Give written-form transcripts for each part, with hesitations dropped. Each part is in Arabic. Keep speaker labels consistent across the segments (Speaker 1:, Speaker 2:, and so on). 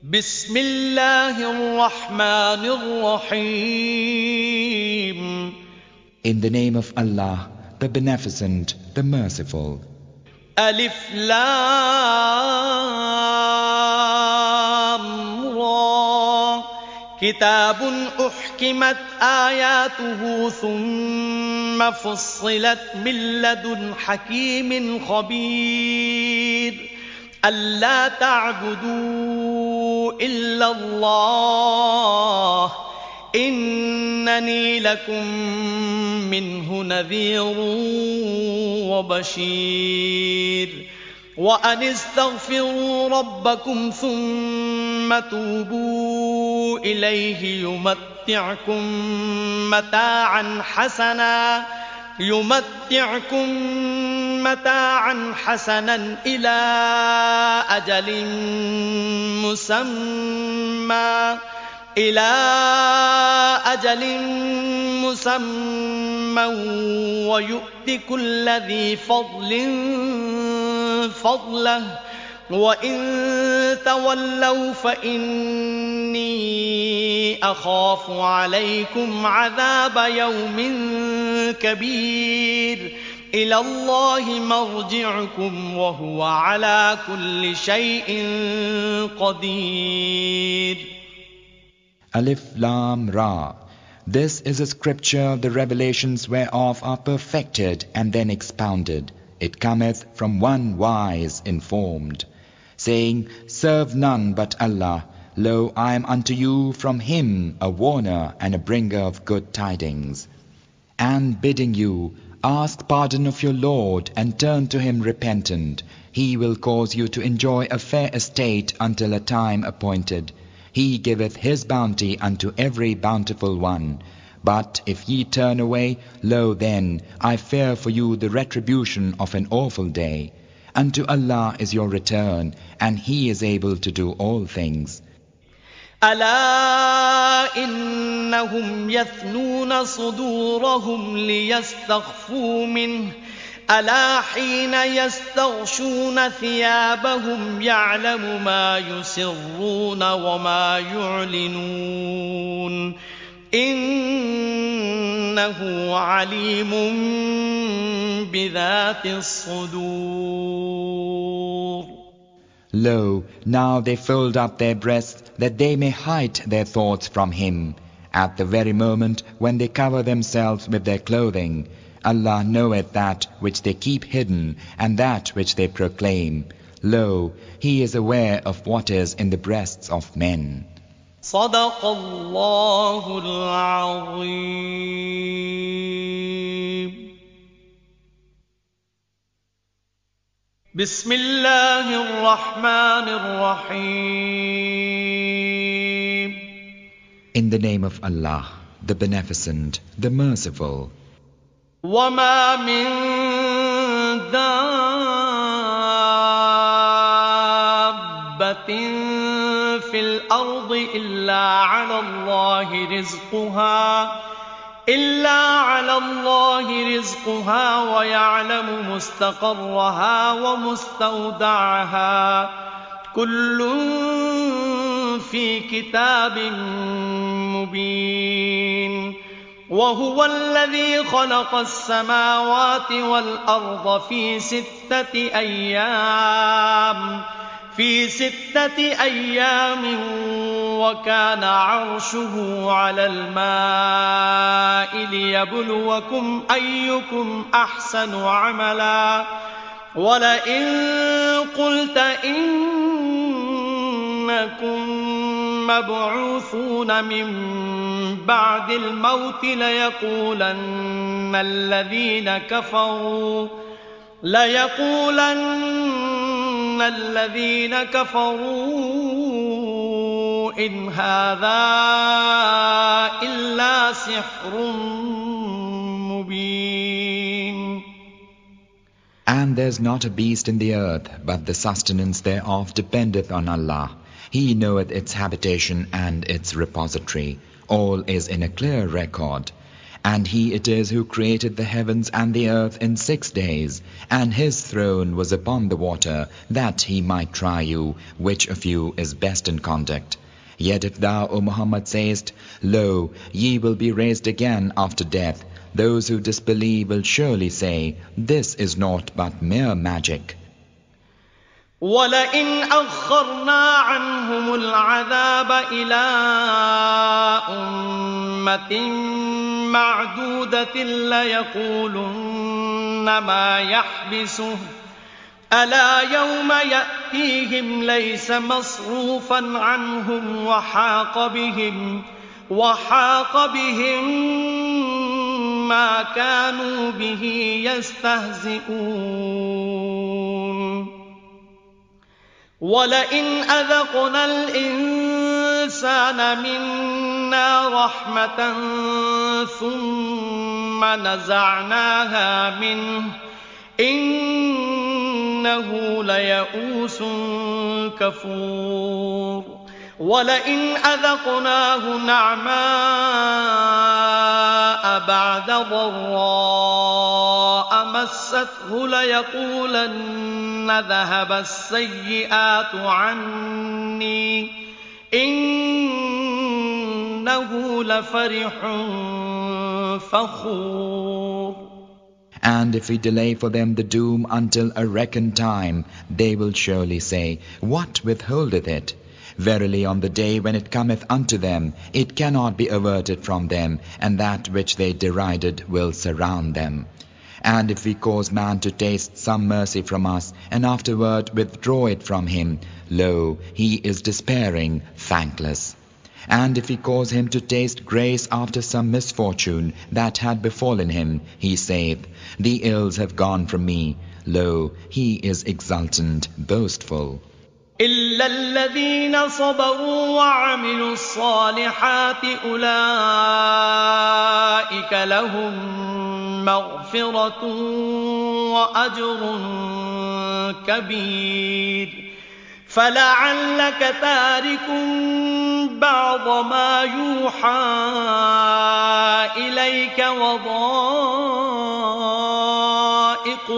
Speaker 1: بسم الله الرحمن الرحيم.
Speaker 2: In the name of Allah, the Beneficent, the Merciful.
Speaker 1: ألف لام را كتاب أحكمت آياته ثم فصلت من لدن حكيم خبير ألا تعبدوا إلا الله إنني لكم منه نذير وبشير وأن استغفروا ربكم ثم توبوا إليه يمتعكم متاعا حسنا إلى أجل مسمى ويؤت كل ذي فضل فضله وإن تولوا فإني أخاف عليكم عذاب يوم كبير إلى الله مرجعكم وهو على كل شيء قدير.
Speaker 2: Alif Lam Ra. This is a scripture, the revelations whereof are perfected and then expounded. It cometh from one wise informed, saying, Serve none but Allah. Lo, I am unto you from Him a warner and a bringer of good tidings. And bidding you, ask pardon of your Lord and turn to Him repentant. He will cause you to enjoy a fair estate until a time appointed. He giveth His bounty unto every bountiful one. But if ye turn away, lo then, I fear for you the retribution of an awful day. Unto Allah is your return, and He is able to do all things.
Speaker 1: ألا إنهم يثنون صدورهم ليستخفوا منه ألا حين يستغشون ثيابهم يعلم ما يسرون وما يعلنون إنه عليم بذات الصدور.
Speaker 2: Lo, now they fold up their breasts that they may hide their thoughts from Him. At the very moment when they cover themselves with their clothing, Allah knoweth that which they keep hidden and that which they proclaim. Lo, He is aware of what is in the breasts of men.
Speaker 1: صدق الله العظيم. بسم الله الرحمن الرحيم.
Speaker 2: In the name of Allah, the Beneficent, the Merciful.
Speaker 1: وما من دابة في الأرض إلا على الله رزقها ويعلم مستقرها ومستودعها كل في كتاب مبين. وهو الذي خلق السماوات والأرض في ستة أيام وكان عرشه على الماء ليبلوكم أيكم أحسن عملا ولئن قلت إنكم مبعوثون من بعد الموت ليقولن الذين كفروا إن هذا إلا سحر مبين.
Speaker 2: And there's not a beast in the earth, but the sustenance thereof dependeth on Allah. He knoweth its habitation and its repository. All is in a clear record. And He it is who created the heavens and the earth in 6 days, and His throne was upon the water, that He might try you, which of you is best in conduct. Yet if thou, O Muhammad, sayest, Lo, ye will be raised again after death, those who disbelieve will surely say, This is naught but mere magic.
Speaker 1: وَلَئِنْ أَخَّرْنَا عَنْهُمُ الْعَذَابَ إِلَىٰ أُمَّةٍ مَّعْدُودَةٍ لَّيَقُولُنَّ مَا يَحْبِسُهُ أَلَا يَوْمَ يَأْتِيهِمْ لَيْسَ مَصْرُوفًا عَنْهُمْ وَحَاقَ بِهِم مَّا كَانُوا بِهِ يَسْتَهْزِئُونَ وَلَئِنْ أَذَقْنَا الْإِنسَانَ مِنَّا رَحْمَةً ثُمَّ نَزَعْنَاهَا مِنْهُ إِنَّهُ لَيَئُوسٌ كَفُورٌ وَلَئِنْ أَذَقْنَاهُ نَعْمَاءَ بَعْدَ ضَرَّاءَ مَسَّتْهُ لَيَقُولَنَّ ذَهَبَ السَّيِّئَاتُ عَنِّي إِنَّهُ لَفَرِحٌ فَخُورٌ
Speaker 2: And if we delay for them the doom until a reckoned time, they will surely say, What withholdeth it? Verily on the day when it cometh unto them, it cannot be averted from them, and that which they derided will surround them. And if we cause man to taste some mercy from us, and afterward withdraw it from him, lo, he is despairing, thankless. And if we cause him to taste grace after some misfortune that had befallen him, he saith, The ills have gone from me. Lo, he is exultant, boastful.
Speaker 1: إِلَّا الَّذِينَ صَبَرُوا وَعَمِلُوا الصَّالِحَاتِ أُولَئِكَ لَهُم مَّغْفِرَةٌ وَأَجْرٌ كَبِيرٌ فَلَعَلَّكَ تَارِكٌ بَعْضَ مَا يُوحَىٰ إِلَيْكَ وَضَائِقٌ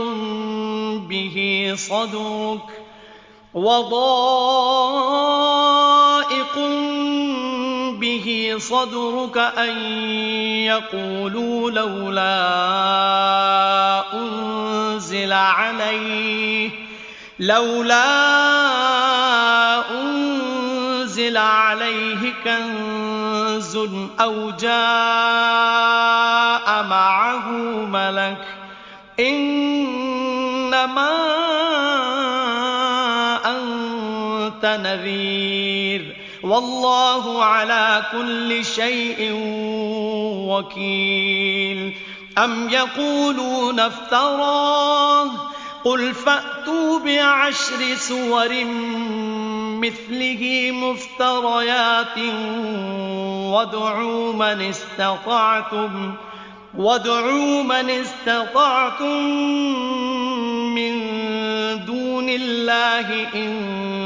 Speaker 1: به صدرك أن يقولوا لولا أنزل عليه كنز أو جاء معه ملك إنما أنت نذير والله على كل شيء وكيل أم يقولون افتراه قل فأتوا بعشر سور مثله مفتريات وادعوا من استطعتم من دون الله إن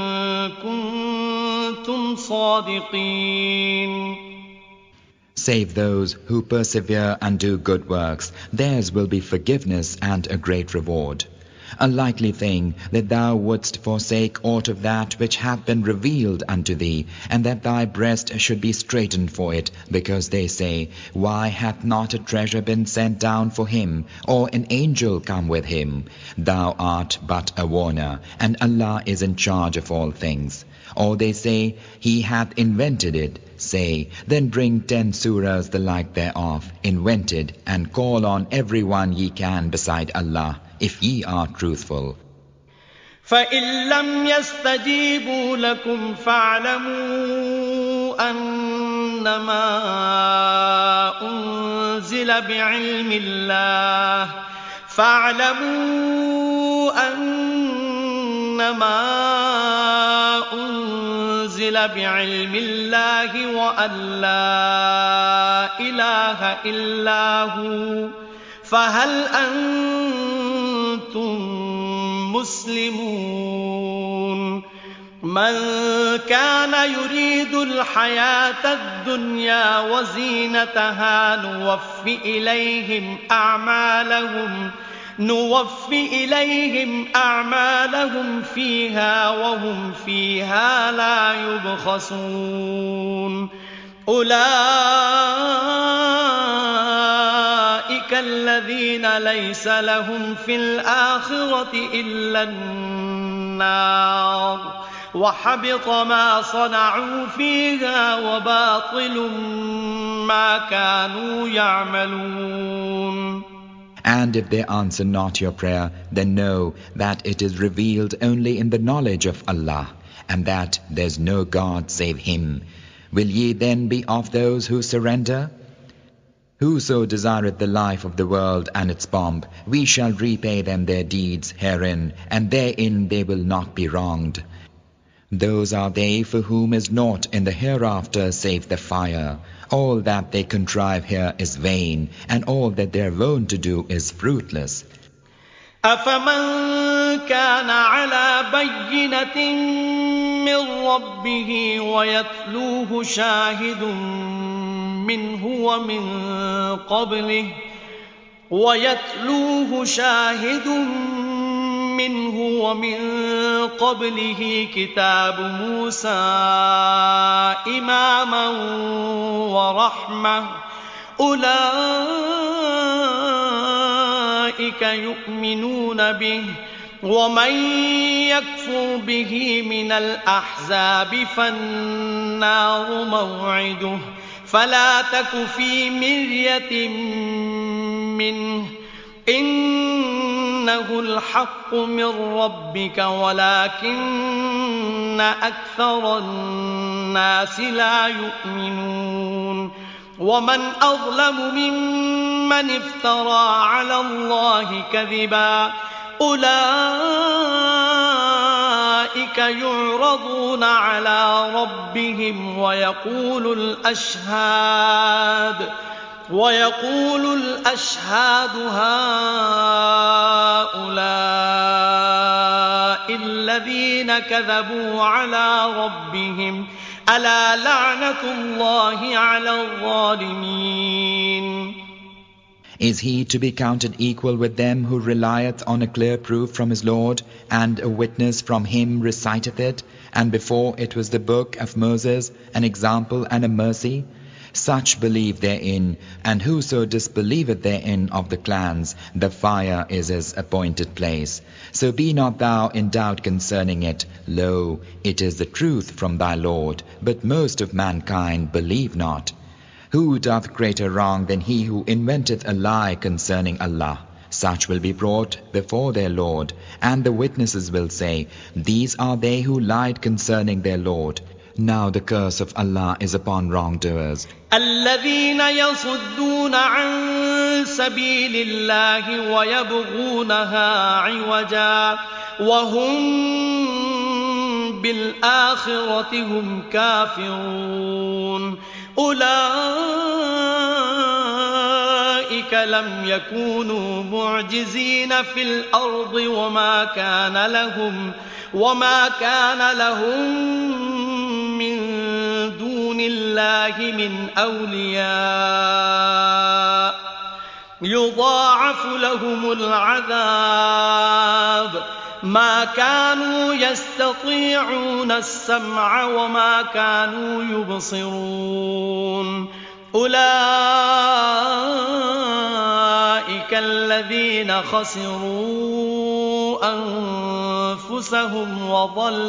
Speaker 1: كنتم صادقين.
Speaker 2: Save those who persevere and do good works, theirs will be forgiveness and a great reward. A likely thing that thou wouldst forsake aught of that which hath been revealed unto thee, and that thy breast should be straitened for it, because they say, Why hath not a treasure been sent down for him, or an angel come with him? Thou art but a warner, and Allah is in charge of all things. Or they say, He hath invented it. Say, then bring 10 surahs the like thereof, invented, and call on every one ye can beside Allah, if ye are truthful.
Speaker 1: فَإِن لَّمْ يَسْتَجِيبُوا لَكُمْ فَاعْلَمُوا أَنَّمَا أُنزِلَ بعلم الله وأن لا إله إلا هو فهل أنتم مسلمون من كان يريد الحياة الدنيا وزينتها نوفي إليهم أعمالهم فيها وهم فيها لا يبخسون أولئك الذين ليس لهم في الآخرة إلا النار وحبط ما صنعوا فيها وباطل ما كانوا يعملون.
Speaker 2: And if they answer not your prayer, then know that it is revealed only in the knowledge of Allah, and that there's no God save Him. Will ye then be of those who surrender? Whoso desireth the life of the world and its pomp, we shall repay them their deeds herein, and therein they will not be wronged. Those are they for whom is naught in the hereafter save the fire. All that they contrive here is vain, and all that they are wont to do is fruitless.
Speaker 1: أفمن كان على بينة من ربه ويتلوه شاهد منه ومن قبله كتاب موسى إماما ورحمة أولئك يؤمنون به ومن يكفر به من الأحزاب فالنار موعده فلا تك في مرية منه إنه الحق من ربك ولكن أكثر الناس لا يؤمنون ومن أظلم ممن افترى على الله كذبا أولئك يعرضون على ربهم ويقول الأشهاد هؤلاء الذين كذبوا على ربهم ألا لعنة الله على الظالمين.
Speaker 2: Is he to be counted equal with them who relieth on a clear proof from his Lord, and a witness from him reciteth it, and before it was the book of Moses, an example and a mercy? Such believe therein, and whoso disbelieveth therein of the clans, the fire is his appointed place. So be not thou in doubt concerning it. Lo, it is the truth from thy Lord, but most of mankind believe not. Who doth greater wrong than he who inventeth a lie concerning Allah? Such will be brought before their Lord, and the witnesses will say, These are they who lied concerning their Lord. Now the curse of Allah is upon wrongdoers.
Speaker 1: الذين يصدون عن سبيل الله ويبغونها عوجا وهم بالآخرة هم كافرون أولئك لم يكونوا معجزين في الأرض وما كان لهم من دون الله من أولياء يضاعف لهم العذاب ما كانوا يستطيعون السمع وما كانوا يبصرون أولئك الذين خسروا أنفسهم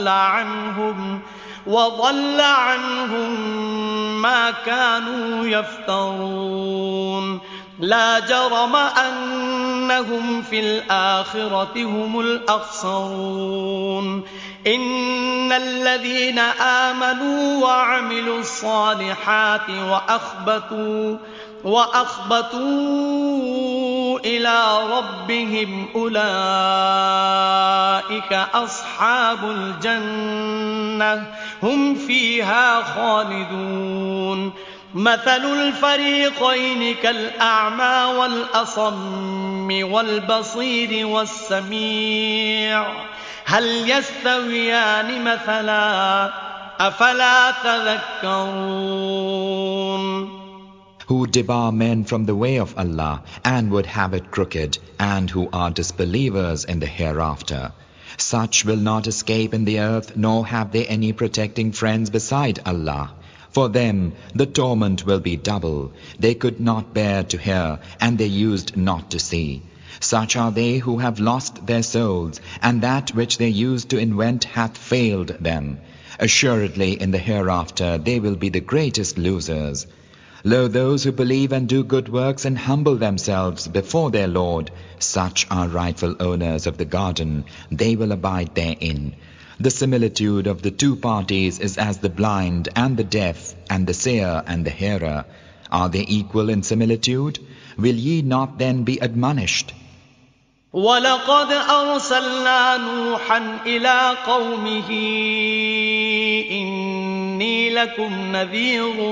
Speaker 1: وضل عنهم ما كانوا يفترون لا جرم أنهم في الآخرة هم الأخسرون إن الذين آمنوا وعملوا الصالحات وأخبتوا إلى ربهم أولئك أصحاب الجنة هم فيها خالدون مثل الفريقين كالأعمى والأصم والبصير والسميع هل يستويان مثلا أفلا تذكرون.
Speaker 2: Who debar men from the way of Allah and would have it crooked, and who are disbelievers in the hereafter. Such will not escape in the earth, nor have they any protecting friends beside Allah. For them the torment will be double. They could not bear to hear, and they used not to see. Such are they who have lost their souls, and that which they used to invent hath failed them. Assuredly in the hereafter they will be the greatest losers. Lo, those who believe and do good works and humble themselves before their Lord, such are rightful owners of the garden, they will abide therein. The similitude of the two parties is as the blind and the deaf, and the seer and the hearer. Are they equal in similitude? Will ye not then be admonished?
Speaker 1: وَلَقَدْ أَرْسَلْنَا نُوحًا إِلَى قَوْمِهِ إِنِّي لَكُمْ نَذِيرٌ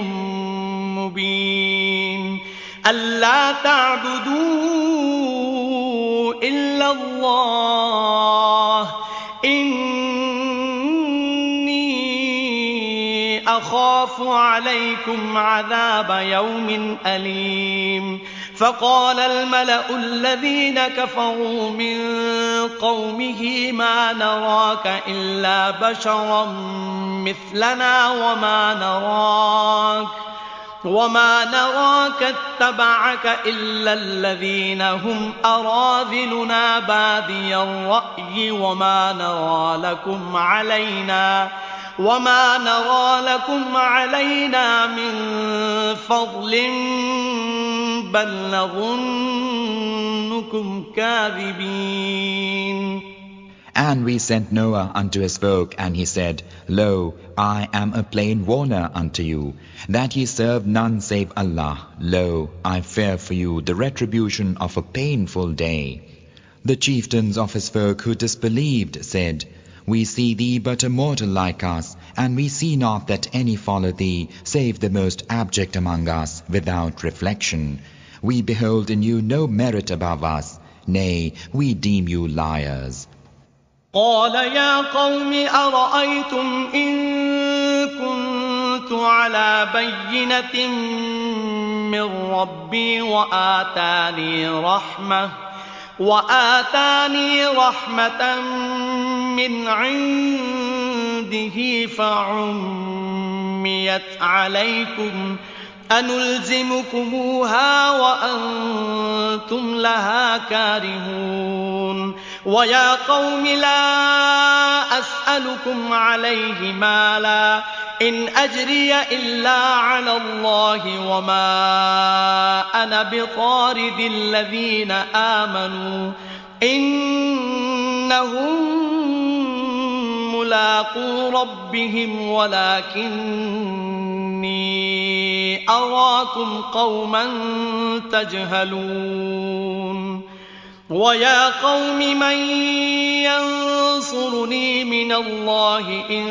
Speaker 1: مُبِينٌ أَلَّا تَعْبُدُوا إِلَّا اللَّهَ إِنِّي أَخَافُ عَلَيْكُمْ عَذَابَ يَوْمٍ أَلِيمٍ فقال الملأ الذين كفروا من قومه ما نراك إلا بشرا مثلنا وما نراك اتبعك إلا الذين هم أراذلنا بادي الرأي وما نرى لكم علينا من فضل بل نظنكم كاذبين.
Speaker 2: And we sent Noah unto his folk, and he said, Lo, I am a plain warner unto you, that ye serve none save Allah. Lo, I fear for you the retribution of a painful day. The chieftains of his folk who disbelieved said, We see thee but a mortal like us, and we see not that any follow thee, save the most abject among us, without reflection. We behold in you no merit above us, nay, we deem you liars.
Speaker 1: قال يا قوم أرأيتم إن كنت على بينة من ربي وآتاني رحمة من عنده فعميت عليكم أنلزمكموها وأنتم لها كارهون. ويا قوم لا أسألكم عليه مالا إن أجري إلا على الله وما أنا بطارد الذين آمنوا إنهم ملاقو ربهم ولكني أراكم قوما تجهلون. ويا قوم من ينصرني من الله إن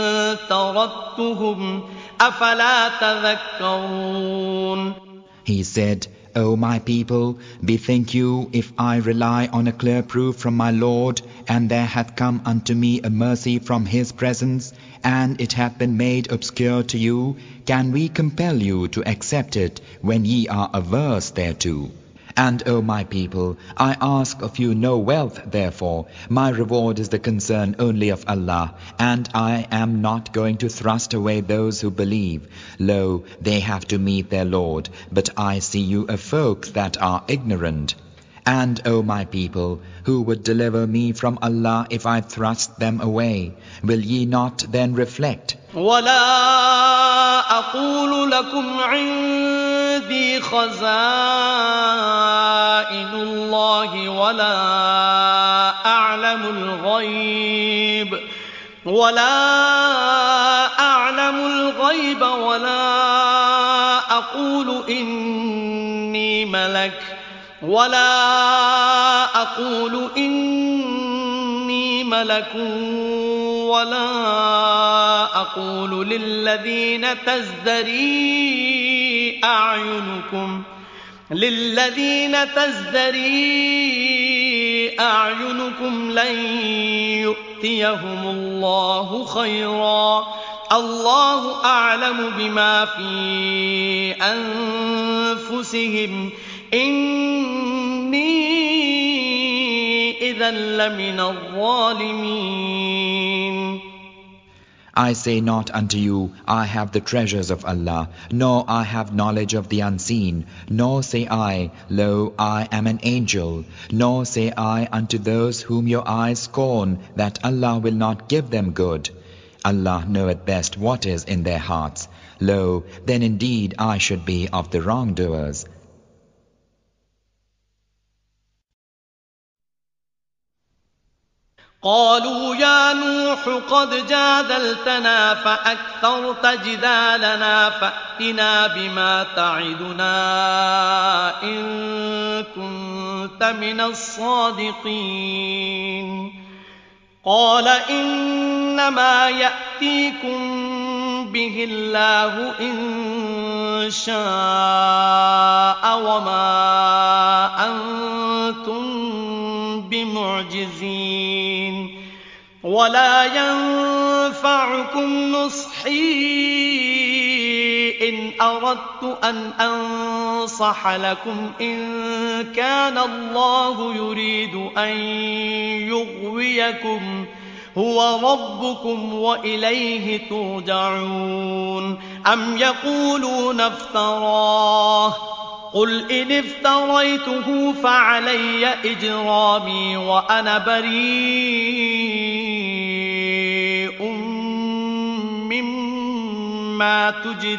Speaker 1: طردتهم أفلا تذكرون.
Speaker 2: He said, O my people, bethink you, if I rely on a clear proof from my Lord, and there hath come unto me a mercy from His presence, and it hath been made obscure to you, can we compel you to accept it when ye are averse thereto? And, O my people, I ask of you no wealth, therefore, my reward is the concern only of Allah, and I am not going to thrust away those who believe. Lo, they have to meet their Lord, but I see you a folk that are ignorant. And, O my people, who would deliver me from Allah if I thrust them away? Will ye not then reflect?
Speaker 1: ولا أقول لكم عندي خزائن الله ولا أعلم الغيب ولا أقول إني ملك ولا أقول للذين تزدري أعينكم لن يؤتيهم الله خيرا الله أعلم بما في أنفسهم إني إذا لمن الظالمين.
Speaker 2: I say not unto you, I have the treasures of Allah, nor I have knowledge of the unseen, nor say I, lo, I am an angel, nor say I unto those whom your eyes scorn, that Allah will not give them good. Allah knoweth best what is in their hearts. Lo, then indeed I should be of the wrongdoers.
Speaker 1: قالوا يا نوح قد جادلتنا فأكثرت جدالنا فأتنا بما تعدنا إن كنت من الصادقين. قال إنما يأتيكم به الله إن شاء وما أنتم بمعجزين ولا ينفعكم نصحي إن أردت أن أنصح لكم إن كان الله يريد أن يغويكم هو ربكم وإليه ترجعون. أم يقولون افتراه قل إن افتريته فعلي إجرامي وأنا بريء مما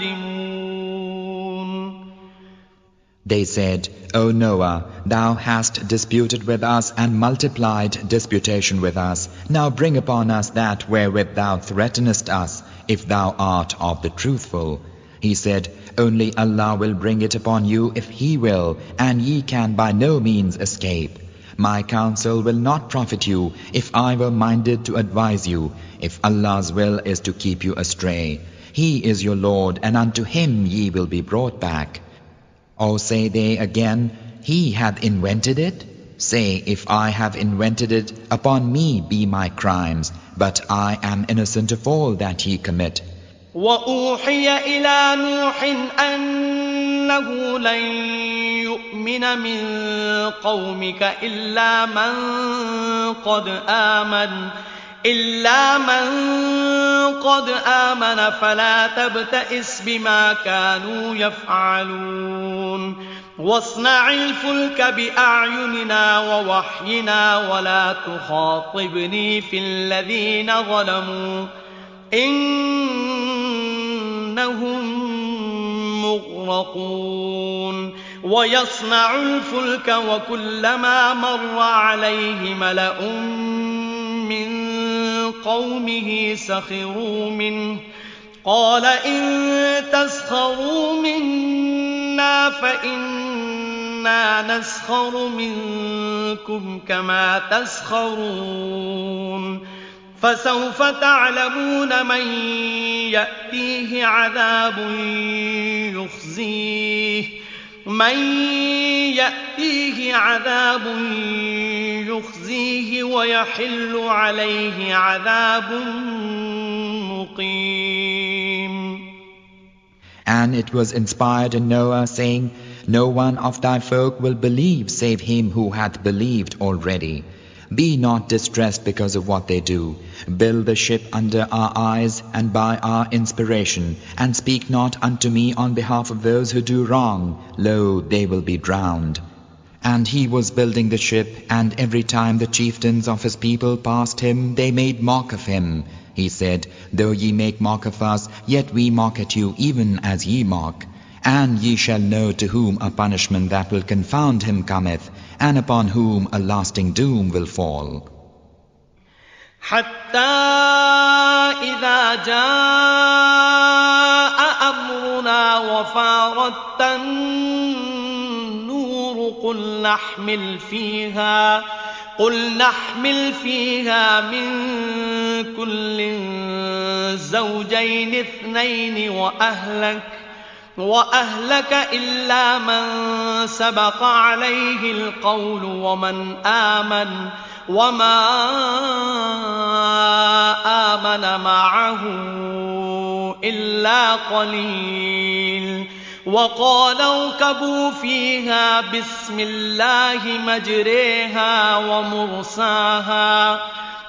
Speaker 1: تجرمون.
Speaker 2: They said, O Noah, thou hast disputed with us and multiplied disputation with us. Now bring upon us that wherewith thou threatenest us, if thou art of the truthful. He said, Only Allah will bring it upon you if He will, and ye can by no means escape. My counsel will not profit you if I were minded to advise you, if Allah's will is to keep you astray. He is your Lord, and unto Him ye will be brought back. Or say they again, He hath invented it? Say, if I have invented it, upon me be my crimes, but I am innocent of all that ye commit.
Speaker 1: وأوحي إلى نوح أنه لن يؤمن من قومك إلا من قد آمن فلا تبتئس بما كانوا يفعلون. واصنع الفلك بأعيننا ووحينا ولا تخاطبني في الذين ظلموا إنهم مغرقون. ويصنع الفلك وكلما مر عليه ملأ من قومه سخروا منه قال إن تسخروا منا فإنا نسخر منكم كما تسخرون. فسوف تعلمون من يأتيه عذاب يخزيه ويحل عليه عذاب مقيم.
Speaker 2: And it was inspired in Noah, saying, No one of thy folk will believe save him who hath believed already. Be not distressed because of what they do. Build the ship under our eyes and by our inspiration, and speak not unto me on behalf of those who do wrong. Lo, they will be drowned. And he was building the ship, and every time the chieftains of his people passed him, they made mock of him. He said, Though ye make mock of us, yet we mock at you even as ye mock. And ye shall know to whom a punishment that will confound him cometh, and upon whom a lasting doom will fall.
Speaker 1: حتى إذا جاء أمرنا وفارت النور قل نحمل فيها من كل زوجين اثنين وأهلك إلا من سبق عليه القول ومن آمن وما آمن معه إلا قليل وقالوا اركبوا فيها بسم الله مجريها ومرساها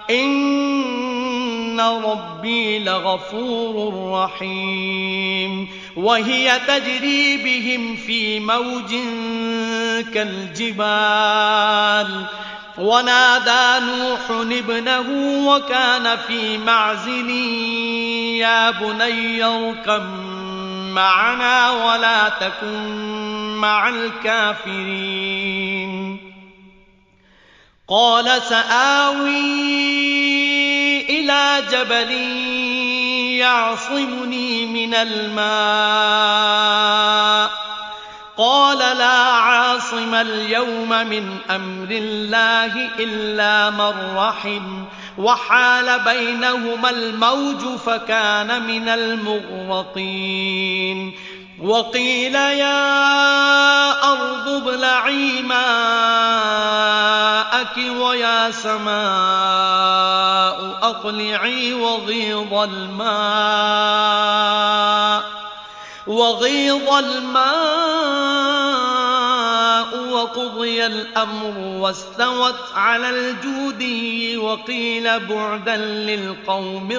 Speaker 1: إن ربي لغفور رحيم وهي تجري بهم في موج كالجبال ونادى نوح ابنه وكان في معزل يا بني اركب معنا ولا تكن مع الكافرين قال سآوي إلى جبل يعصمني من الماء قال لا عاصم اليوم من أمر الله إلا من رحم وحال بينهما الموج فكان من المغرقين وقيل يا أرض ابلعي ماءك ويا سماء أقلعي وغيض الماء وقضي الأمر واستوت على الجودي وقيل بعدا للقوم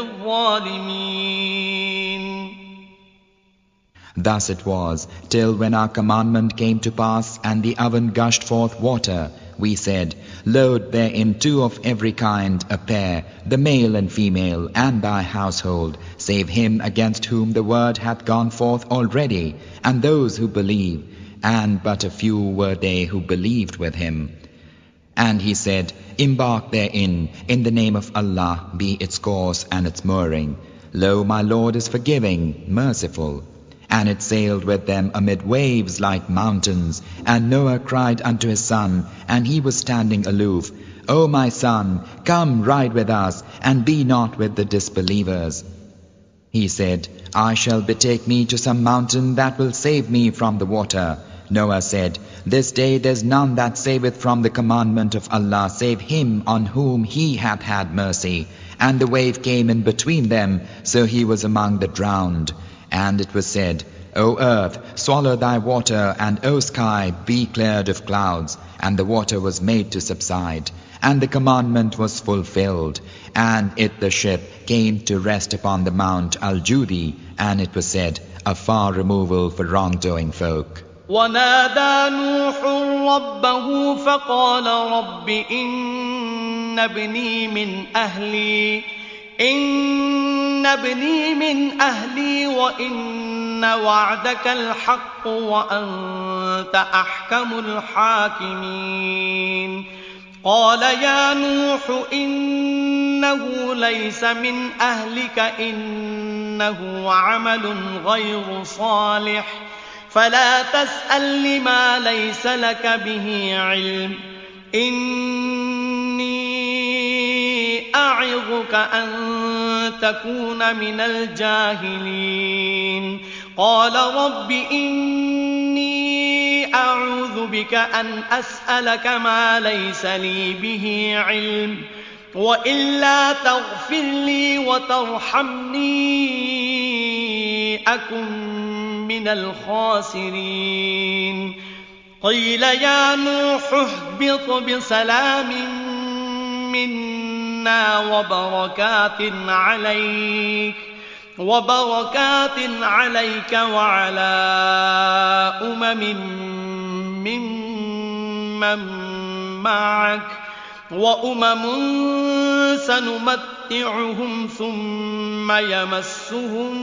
Speaker 1: الظالمين.
Speaker 2: Thus it was, till when our commandment came to pass, and the oven gushed forth water, we said, Load therein two of every kind, a pair, the male and female, and thy household, save him against whom the word hath gone forth already, and those who believe, and but a few were they who believed with him. And he said, Embark therein, in the name of Allah be its course and its mooring. Lo, my Lord is forgiving, merciful. And it sailed with them amid waves like mountains. And Noah cried unto his son, and he was standing aloof, O my son, come ride with us, and be not with the disbelievers. He said, I shall betake me to some mountain that will save me from the water. Noah said, This day there's none that saveth from the commandment of Allah save him on whom he hath had mercy. And the wave came in between them, so he was among the drowned. And it was said, O earth, swallow thy water, and O sky, be cleared of clouds. And the water was made to subside, and the commandment was fulfilled. And it, the ship, came to rest upon the Mount Al-Judi, and it was said, a far removal for wrongdoing folk.
Speaker 1: ونادى نوح ربه فقال رب إن ابني من أهلي وإن وعدك الحق وأنت أحكم الحاكمين قال يا نوح إنه ليس من أهلك إنه عمل غير صالح فلا تسأل لما ليس لك به علم إني أعظك أن تكون من الجاهلين قال رب إني أعوذ بك أن أسألك ما ليس لي به علم وإلا تغفر لي وترحمني أكن من الخاسرين قيل يا نوح اهبط بسلام منا وبركات عليك وعلى ممن معك وأمم سنمتعهم ثم يمسهم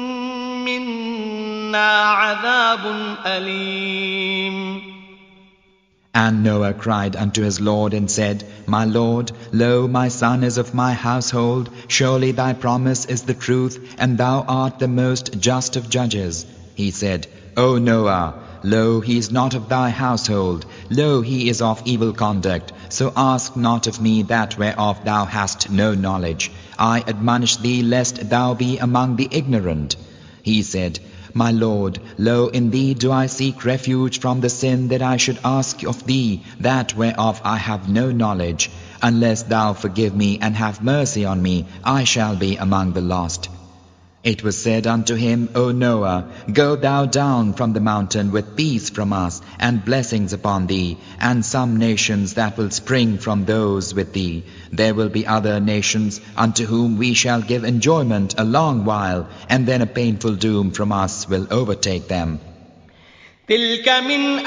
Speaker 1: منا عذاب أليم.
Speaker 2: And Noah cried unto his Lord and said, My Lord, lo, my son is of my household. Surely thy promise is the truth, and thou art the most just of judges. He said, O Noah, lo, he is not of thy household. Lo, he is of evil conduct. So ask not of me that whereof thou hast no knowledge. I admonish thee lest thou be among the ignorant. He said, My Lord, lo, in thee do I seek refuge from the sin that I should ask of thee that whereof I have no knowledge. Unless thou forgive me and have mercy on me, I shall be among the lost. It was said unto him, O Noah, go thou down from the mountain with peace from us, and blessings upon thee, and some nations that will spring from those with thee. There will be other nations unto whom we shall give enjoyment a long while, and then a painful doom from us will overtake them.
Speaker 1: تلك من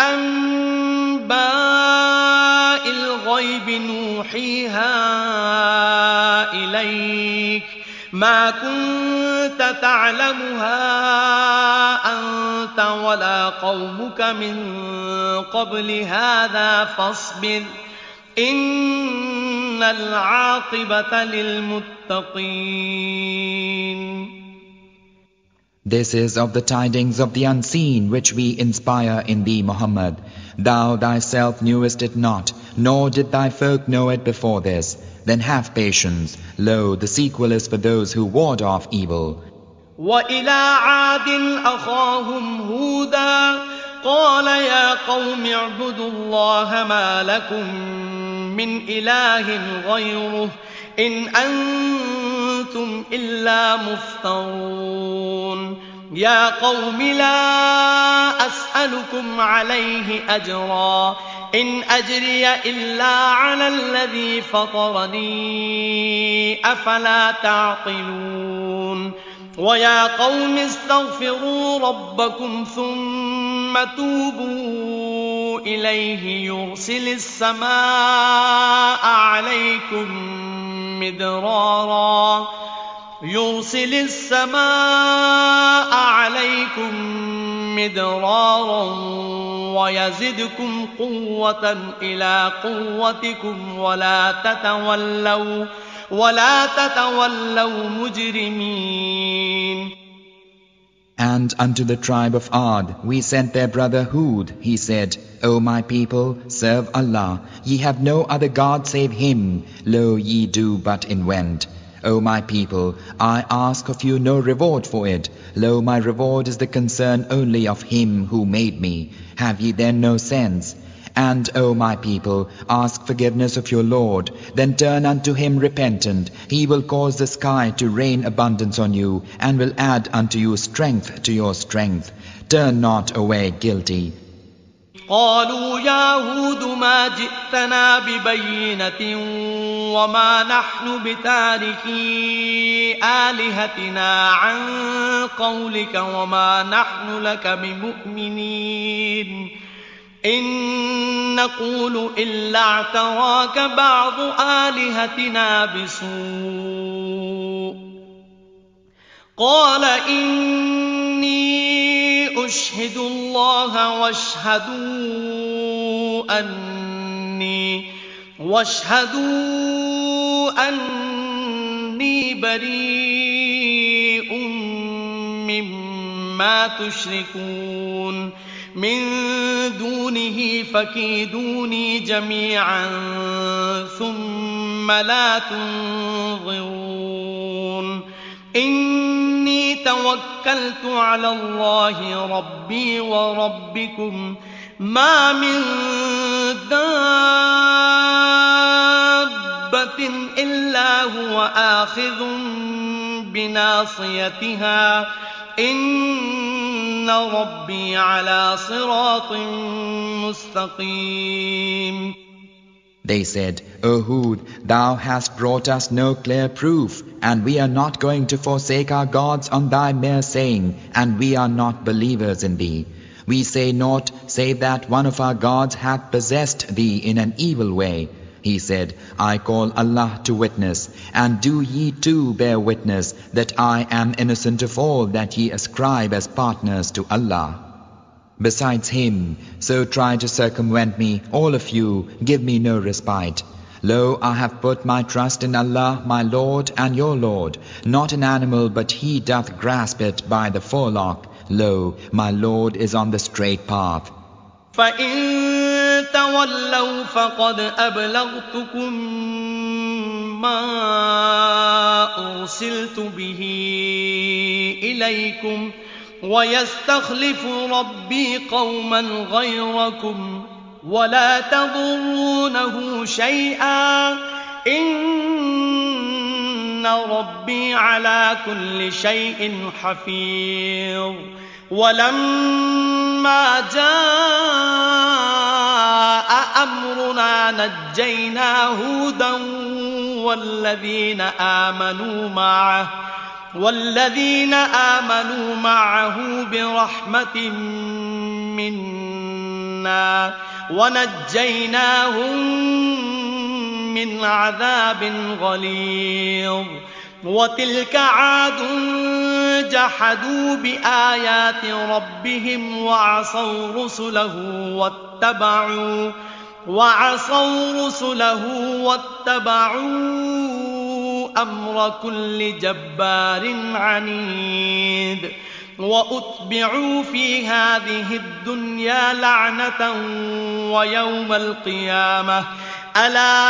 Speaker 1: أنباء الغيب نوحيها إليك ما كنت تعلمها أنت ولا قومك من قبل هذا فاصبر إن العاقبة للمتقين.
Speaker 2: This is of the tidings of the unseen which we inspire in thee, Muhammad. Thou thyself knewest it not, nor did thy folk know it before this. Then have patience. Lo, the sequel is for those who ward off evil.
Speaker 1: وإلى عاد أخاهم هودا قال يا قوم اعبدوا الله ما لكم من إله غيره إن أنتم إلا مفترون. يا قوم لا أسألكم عليه أجرا إن أجري إلا على الذي فطرني أفلا تعقلون. ويا قوم استغفروا ربكم ثم توبوا إليه يرسل السماء عليكم مدرارا ويزدكم قوة إلى قوتكم ولا تتولوا مجرمين.
Speaker 2: And unto the tribe of Ad we sent their brother Hud. He said, O my people, serve Allah. Ye have no other God save Him. Lo, ye do but invent. O my people, I ask of you no reward for it. Lo, my reward is the concern only of Him who made me. Have ye then no sense? And, O my people, ask forgiveness of your Lord, then turn unto Him repentant. He will cause the sky to rain abundance on you, and will add unto you strength to your strength. Turn not away guilty.
Speaker 1: قالوا يا هود ما جئتنا ببينة وما نحن بتاركي آلهتنا عن قولك وما نحن لك بمؤمنين إن نقول إلا اعتراك بعض آلهتنا بسوء. قال إني أشهد الله واشهدوا أني بريء مما تشركون من دونه فكيدوني جميعا ثم لا تنظرون. إني توكلت على الله ربي وربكم ما من دابة إلا هو آخذ بناصيتها إن ربي على صراط مستقيم.
Speaker 2: They said, O Hud, thou hast brought us no clear proof, and we are not going to forsake our gods on thy mere saying, and we are not believers in thee. We say naught save that one of our gods hath possessed thee in an evil way. He said, I call Allah to witness, and do ye too bear witness that I am innocent of all that ye ascribe as partners to Allah. Besides Him, so try to circumvent me, all of you, give me no respite. Lo, I have put my trust in Allah, my Lord and your Lord. Not an animal, but He doth grasp it by the forelock. Lo, my Lord is on the straight path.
Speaker 1: فَإِن تَوَلَّوْا فَقَدْ أَبْلَغْتُكُم مَّا أُرْسِلْتُ بِهِ إِلَيْكُمْ ويستخلف ربي قوما غيركم ولا تضرونه شيئا إن ربي على كل شيء حفيظ ولما جاء أمرنا نجينا هودا والذين آمنوا معه برحمة منا ونجيناهم من عذاب غليظ وتلك عاد جحدوا بآيات ربهم وعصوا رسله واتبعوا أمر كل جبار عنيد وأتبعوا في هذه الدنيا لعنة ويوم القيامة ألا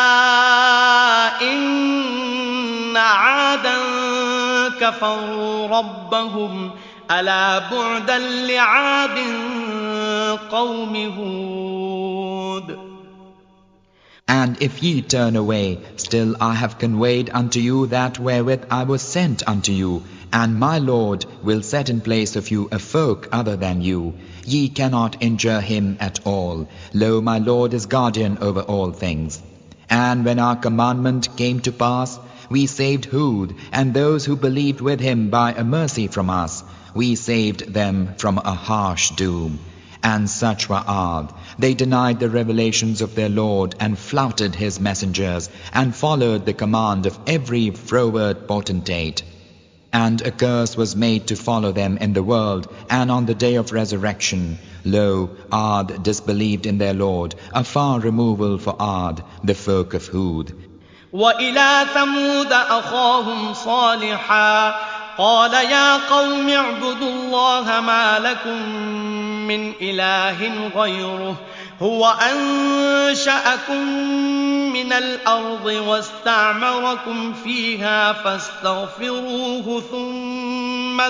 Speaker 1: إن عادا كفروا ربهم ألا بعدا لعاد قوم هود.
Speaker 2: And if ye turn away, still I have conveyed unto you that wherewith I was sent unto you, and my Lord will set in place of you a folk other than you. Ye cannot injure him at all. Lo, my Lord is guardian over all things. And when our commandment came to pass, we saved Hud and those who believed with him by a mercy from us. We saved them from a harsh doom. And such were Ad. They denied the revelations of their Lord and flouted his messengers and followed the command of every froward potentate. And a curse was made to follow them in the world and on the day of resurrection. Lo, Ad disbelieved in their Lord, a far removal for Ad, the folk of Hud.
Speaker 1: وإلى ثمود أخاهم صالحا قال يا قوم اعبدوا الله ما لكم من إله غيره هو أنشأكم من الأرض واستعمركم فيها فاستغفروه ثم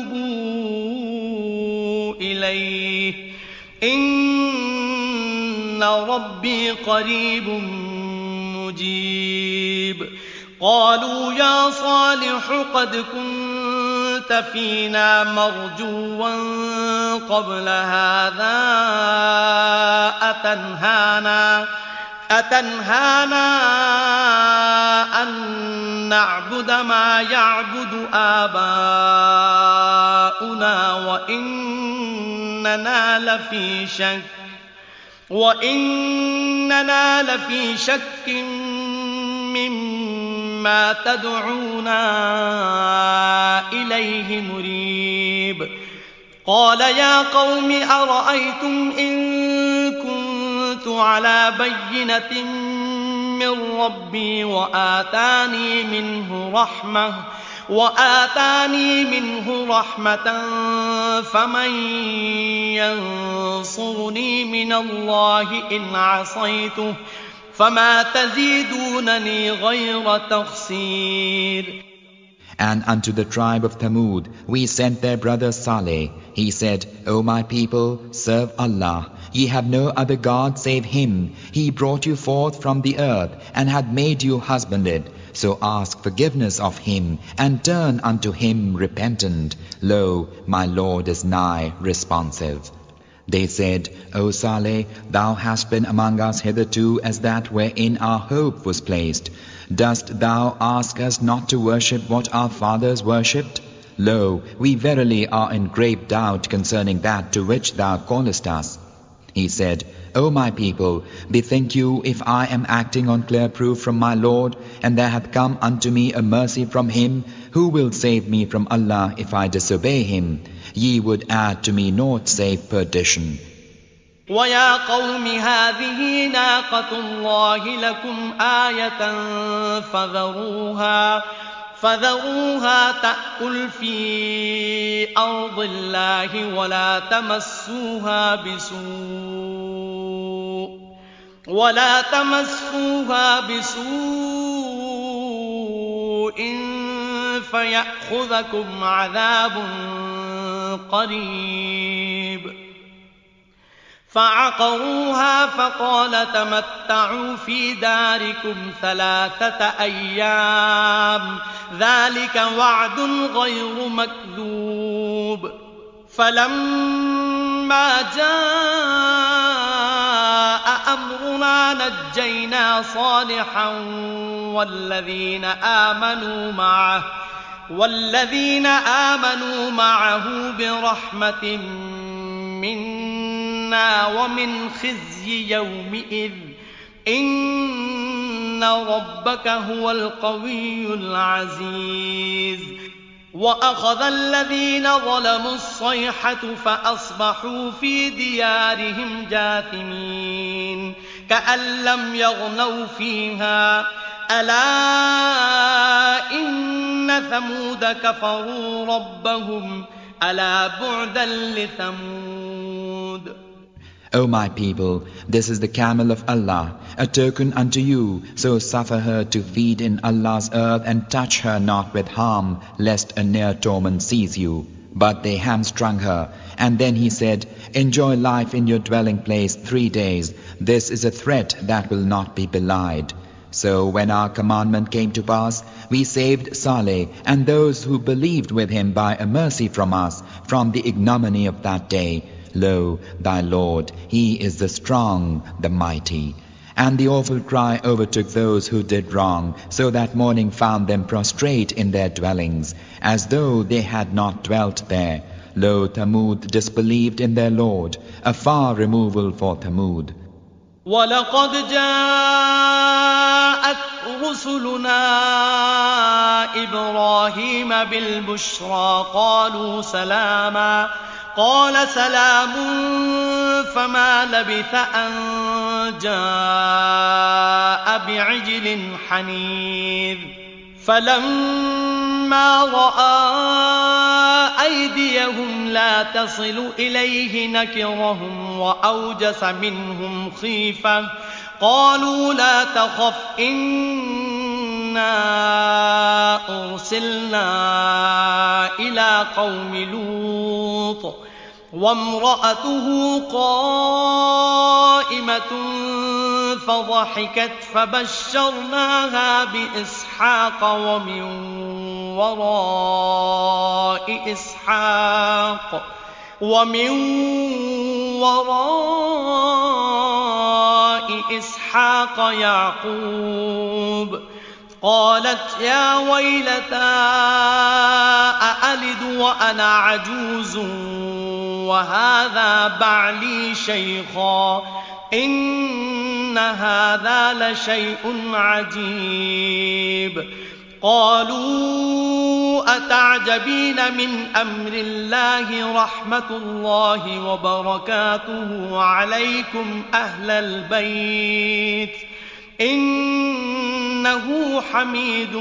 Speaker 1: توبوا إليه إن ربي قريب مجيب. قالوا يا صالح قد كنت فينا مرجوا قبل هذا أتنهانا أن نعبد ما يعبد آباؤنا وإننا لفي شك مما تدعونا إليه مريب. قال يا قوم أرأيتم إن كنت على بينة من ربي وآتاني منه رحمة فمن ينصرني من الله إن عصيته فما تزيدونني غير تخسير.
Speaker 2: And unto the tribe of Thamud we sent their brother Saleh. He said, O my people, serve Allah. Ye have no other God save Him. He brought you forth from the earth and had made you husbanded. So ask forgiveness of Him and turn unto Him repentant. Lo, my Lord is nigh responsive. They said, O Saleh, thou hast been among us hitherto as that wherein our hope was placed. Dost thou ask us not to worship what our fathers worshipped? Lo, we verily are in great doubt concerning that to which thou callest us. He said, O my people, bethink you if I am acting on clear proof from my Lord, and there hath come unto me a mercy from Him, who will save me from Allah if I disobey Him? Ye would add to me naught save perdition.
Speaker 1: وَيَا قَوْمِ هَذِهِ نَاقَةُ اللَّهِ لَكُمْ آيَةً فذروها تأكل في أرض الله ولا تمسوها بسوء فيأخذكم عذاب قريب فعقروها فقال تمتعوا في داركم 3 أيام ذلك وعد غير مكذوب فلما جاء أمرنا نجينا صالحا والذين آمنوا معه برحمة منا ومن خزي يومئذ إن ربك هو القوي العزيز وأخذ الذين ظلموا الصيحة فأصبحوا في ديارهم جاثمين كأن لم يغنوا فيها ألا إن ثمود كفروا ربهم ألا بعدا لثمود.
Speaker 2: O my people, this is the camel of Allah, a token unto you, so suffer her to feed in Allah's earth and touch her not with harm, lest a near torment seize you. But they hamstrung her, and then he said, enjoy life in your dwelling place 3 days. This is a threat that will not be belied. So when our commandment came to pass, we saved Saleh and those who believed with him by a mercy from us, from the ignominy of that day. Lo, thy Lord, He is the strong, the mighty. And the awful cry overtook those who did wrong, so that morning found them prostrate in their dwellings, as though they had not dwelt there. Lo, Thamud disbelieved in their Lord, a far removal for Thamud.
Speaker 1: وَلَقَدْ جَاءَتْ رُسُلُنَا إِبْرَاهِيمَ بِالْبُشْرَى قَالُوا سَلَامًا قال سلام فما لبث أن جاء بعجل حنيذ فلما رأى أيديهم لا تصل إليه نكرهم وأوجس منهم خيفة قالوا لا تخف إنا أرسلنا إلى قوم لوط وامرأته قائمة فضحكت فبشرناها بإسحاق ومن وراء إسحاق يعقوب قالت يا ويلتى أألد وأنا عجوز وهذا بعلي شيخا إن هذا لشيء عجيب قالوا أتعجبين من أمر الله رحمة الله وبركاته عليكم أهل البيت إنه حميد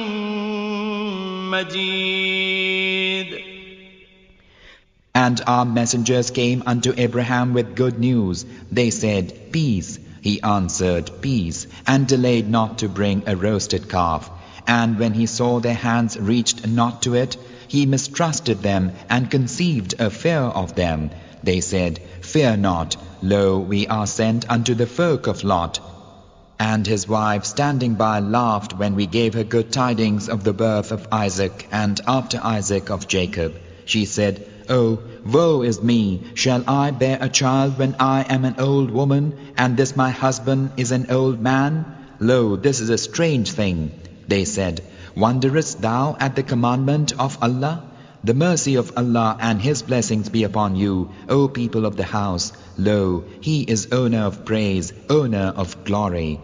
Speaker 1: مجيد.
Speaker 2: And our messengers came unto Abraham with good news. They said, Peace. He answered, Peace, and delayed not to bring a roasted calf. And when he saw their hands reached not to it, he mistrusted them and conceived a fear of them. They said, Fear not, lo, we are sent unto the folk of Lot. And his wife standing by laughed when we gave her good tidings of the birth of Isaac, and after Isaac of Jacob. She said, Oh, woe is me! Shall I bear a child when I am an old woman, and this my husband is an old man? Lo, this is a strange thing. They said, Wonderest thou at the commandment of Allah? The mercy of Allah and His blessings be upon you, O people of the house. Lo, He is owner of praise, owner of glory.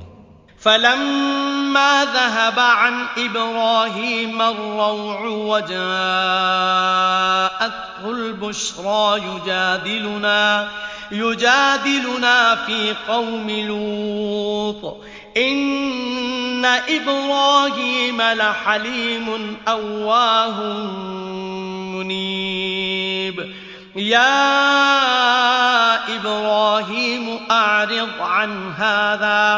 Speaker 1: فلما ذهب عن إبراهيم الروع وجاءته البشرى يجادلنا في قوم لوط إن إبراهيم لحليم أواه منيب يا إبراهيم أعرض عن هذا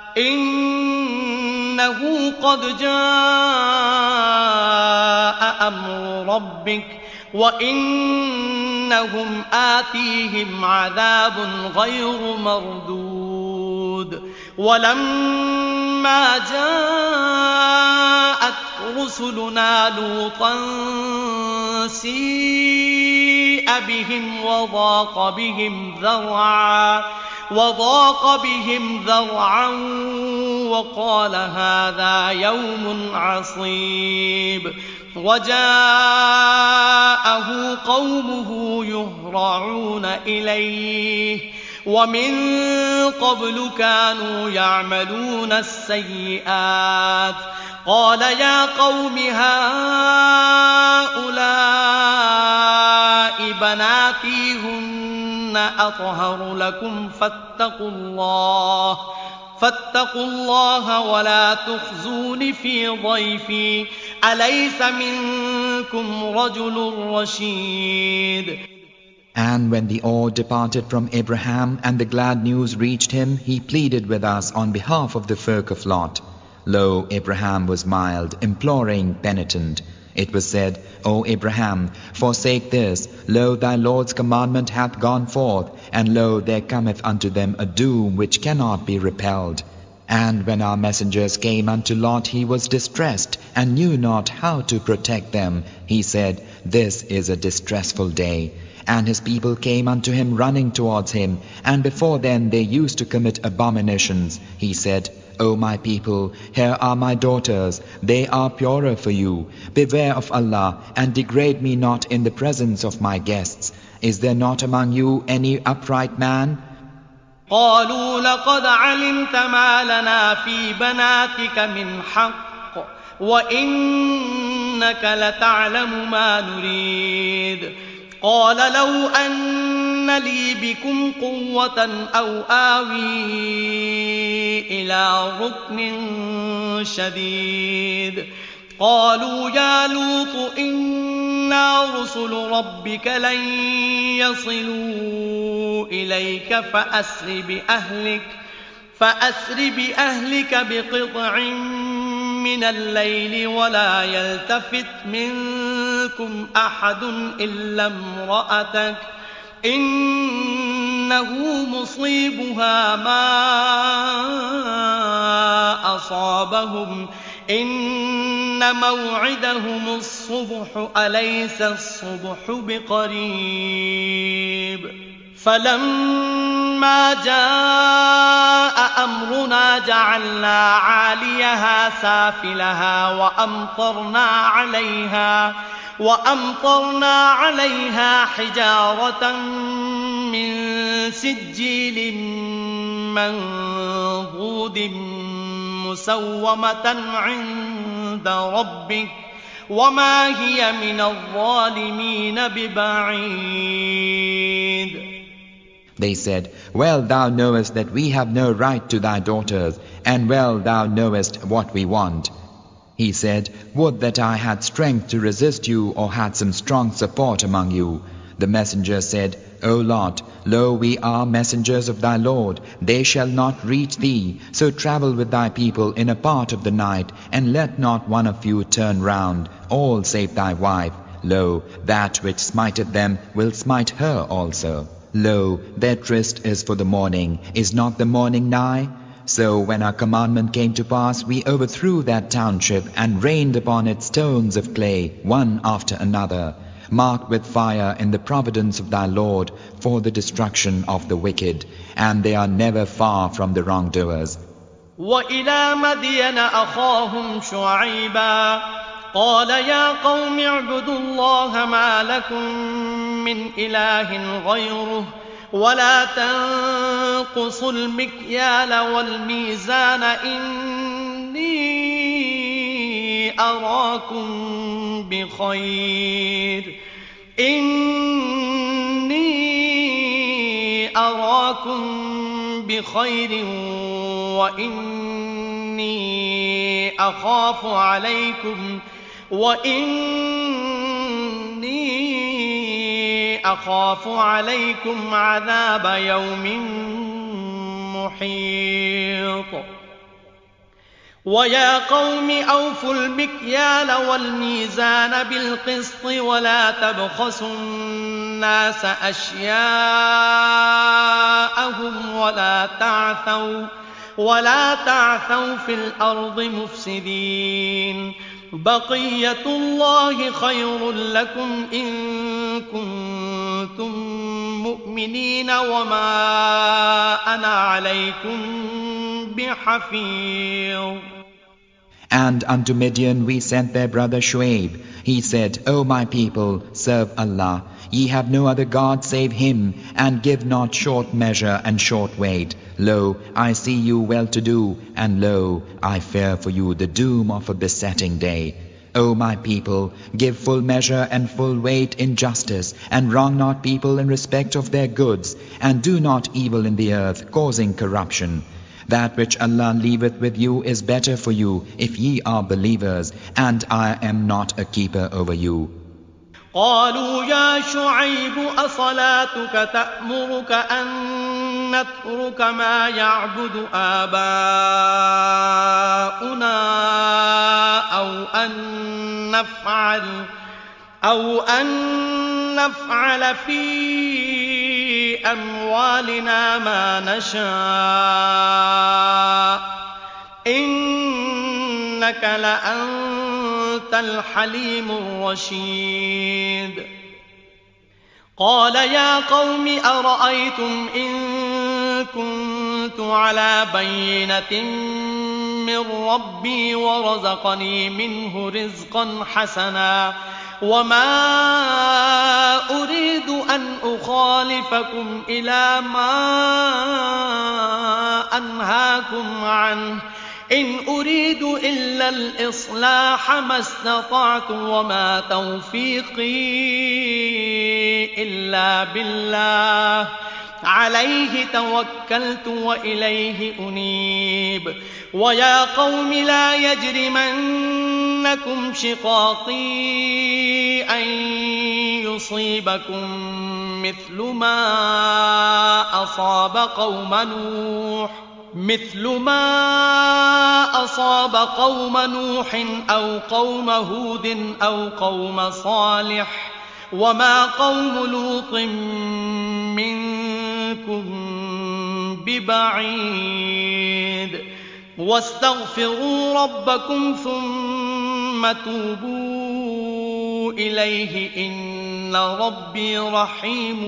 Speaker 1: إنه قد جاء أمر ربك وإن إنهم آتيهم عذاب غير مردود ولما جاءت رسلنا لوطا سيء بهم وضاق بهم ذرعا وقال هذا يوم عصيب وجاءه قومه يهرعون إليه ومن قبل كانوا يعملون السيئات قال يا قوم هؤلاء بناتي هن أطهر لكم فاتقوا الله ولا تخزون في ضيفي أليس منكم رجل رشيد.
Speaker 2: And when the awe departed from Abraham and the glad news reached him, he pleaded with us on behalf of the folk of Lot. Lo, Abraham was mild, imploring, penitent. It was said, O Abraham, forsake this. Lo, thy Lord's commandment hath gone forth, and lo, there cometh unto them a doom which cannot be repelled. And when our messengers came unto Lot, he was distressed, and knew not how to protect them. He said, This is a distressful day. And his people came unto him running towards him, and before then they used to commit abominations. He said, O my people, here are my daughters, they are purer for you. Beware of Allah, and degrade me not in the presence of my guests. Is there not among you any upright man?
Speaker 1: قالوا لقد علمت ما لنا في بناتك من حق وإنك لتعلم ما نريد قال لو أن لي بكم قوة أو آوي إلى ركن شديد قالوا يا لوط إنا رسل ربك لن يصلوا إليك فأسر بأهلك بقطع من الليل ولا يلتفت منكم أحد إلا امرأتك إنه مصيبها ما أصابهم إن موعدهم الصبح أليس الصبح بقريب فلما جاء أمرنا جعلنا عاليها سافلها وأمطرنا عليها حجارة من سجيل منضود مسومة عند ربك وما هي من الظالمين ببعيد.
Speaker 2: They said, Well, thou knowest that we have no right to thy daughters, and well thou knowest what we want. He said, Would that I had strength to resist you, or had some strong support among you. The messenger said, O Lot, lo, we are messengers of thy Lord. They shall not reach thee. So travel with thy people in a part of the night, and let not one of you turn round, all save thy wife. Lo, that which smiteth them will smite her also. Lo, their tryst is for the morning. Is not the morning nigh? So when our commandment came to pass, we overthrew that township and rained upon it stones of clay, one after another, marked with fire in the providence of thy Lord for the destruction of the wicked, and they are never far from the wrongdoers.
Speaker 1: وإلى مدين أخاهم شعيبا قال يا قوم اعبدوا الله ما لكم من إله غيره ولا تنقصوا المكيال والميزان إني أراكم بخير وإني أخاف عليكم عذاب يوم محيط. ويا قوم أوفوا المكيال والميزان بالقسط ولا تبخسوا الناس أشياءهم ولا تعثوا في الأرض مفسدين بقية الله خير لكم إن كنتم مؤمنين وما أنا عليكم بحفيظ.
Speaker 2: And unto Midian we sent their brother Shuaib. He said, O my people, serve Allah. Ye have no other God save Him, and give not short measure and short weight. Lo, I see you well-to-do, and lo, I fear for you the doom of a besetting day. O my people, give full measure and full weight in justice, and wrong not people in respect of their goods, and do not evil in the earth, causing corruption. That which Allah leaveth with you is better for you, if ye are believers, and I am not a keeper over you.
Speaker 1: قالوا يا شعيب أصلاتك تأمرك أن نترك ما يعبد آباؤنا أو أن نفعل في أموالنا ما نشاء إنك لأنت الحليم الرشيد. قال يا قوم أرأيتم إن كنت على بينة من ربي ورزقني منه رزقا حسنا وما أريد أن أخالفكم إلى ما أنهاكم عنه إن أريد إلا الإصلاح ما استطعت وما توفيقي إلا بالله عليه توكلت وإليه أنيب. ويا قوم لا يجرمنكم شقاقي أن يصيبكم مثل ما أصاب قوم نوح أو قوم هود أو قوم صالح وما قوم لوط منكم ببعيد واستغفروا ربكم ثم توبوا إليه إن ربي رحيم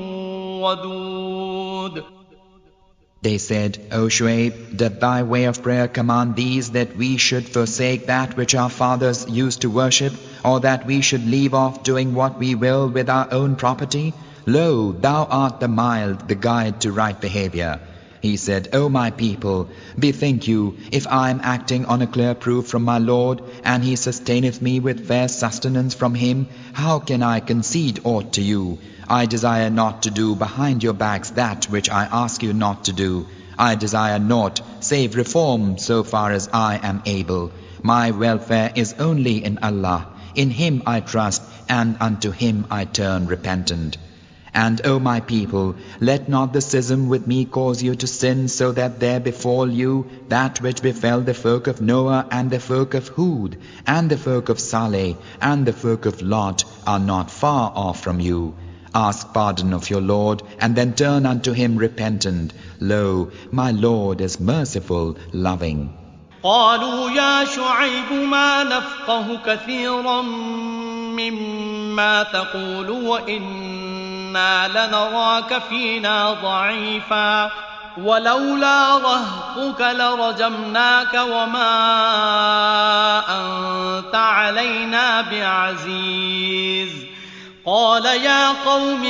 Speaker 1: ودود.
Speaker 2: They said, O Shuaib, doth thy way of prayer command these that we should forsake that which our fathers used to worship, or that we should leave off doing what we will with our own property? Lo, thou art the mild, the guide to right behavior. He said, O my people, bethink you, if I am acting on a clear proof from my Lord, and He sustaineth me with fair sustenance from Him, how can I concede aught to you? I desire not to do behind your backs that which I ask you not to do. I desire naught save reform so far as I am able. My welfare is only in Allah. In Him I trust, and unto Him I turn repentant. And, O my people, let not the schism with me cause you to sin, so that there befall you that which befell the folk of Noah, and the folk of Hud, and the folk of Saleh, and the folk of Lot are not far off from you. Ask pardon of your Lord, and then turn unto Him repentant. Lo, my Lord is merciful, loving.
Speaker 1: قالوا يا شعيب ما نفقه كثيرا مما تقول وإنا لنراك فينا ضعيفا ولولا رهطك لرجمناك وما أنت علينا بعزيز. قال يا قوم